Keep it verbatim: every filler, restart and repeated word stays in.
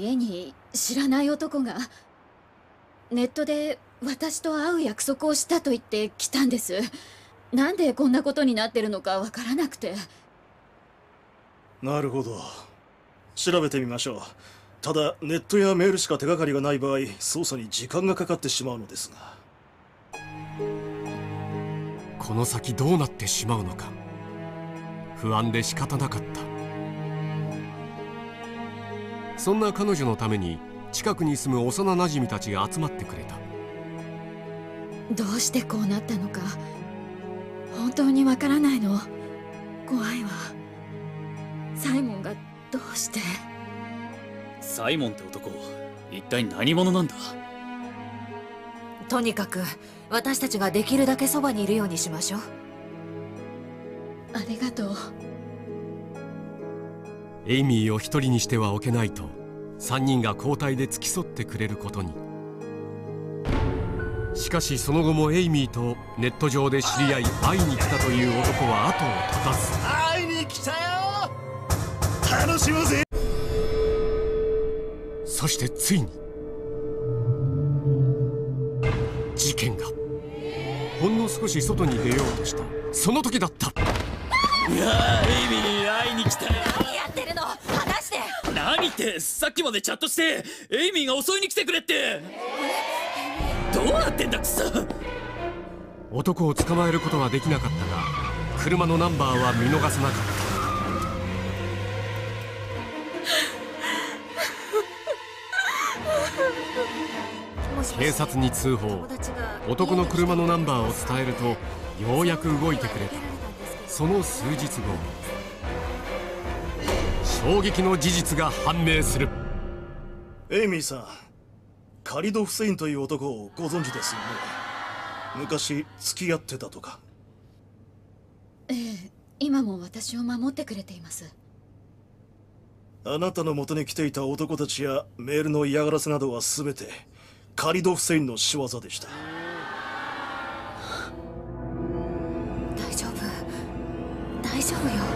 家に知らない男がネットで私と会う約束をしたと言って来たんです。なんでこんなことになってるのかわからなくて。 なるほど、調べてみましょう。ただネットやメールしか手がかりがない場合、捜査に時間がかかってしまうのですが。 この先どうなってしまうのか不安で仕方なかった。そんな彼女のために近くに住む幼なじみたちが集まってくれた。 どうしてこうなったのか本当にわからないの。怖いわ。サイモンがどうして。 サイモンって男、一体何者なんだ。 とにかく私たちができるだけそばにいるようにしましょう。 ありがとう。 エイミーを一人にしてはおけないとさんにんが交代で付き添ってくれることに。しかしその後もエイミーとネット上で知り合い会いに来たという男は後を絶たず。 会いに来たよ、楽しむぜ。 そしてついに事件が。ほんの少し外に出ようとしたその時だった。 いやー、エイミー会いに来たよ。 何やってるの、話して。 何って、さっきまでチャットしてエイミーが襲いに来てくれって。どうなってんだくそ。 男を捕まえることはできなかったが車のナンバーは見逃さなかった。警察に通報。男の車のナンバーを伝えるとようやく動いてくれた。その数日後、衝撃の事実が判明する。 エイミーさん、カリド・フセインという男をご存知ですよね。昔付き合ってたとか。 ええ、今も私を守ってくれています。 あなたの元に来ていた男たちやメールの嫌がらせなどは全てカリド・フセインの仕業でした。 大丈夫大丈夫よ。